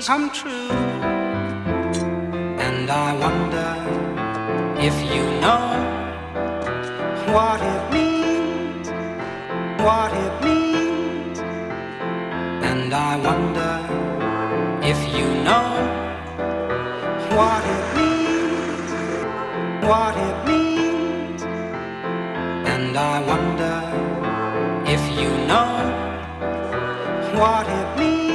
come true. And I wonder if you know what it means, what it means. And I wonder if you know what it means, what it means. And I wonder if you know what it means.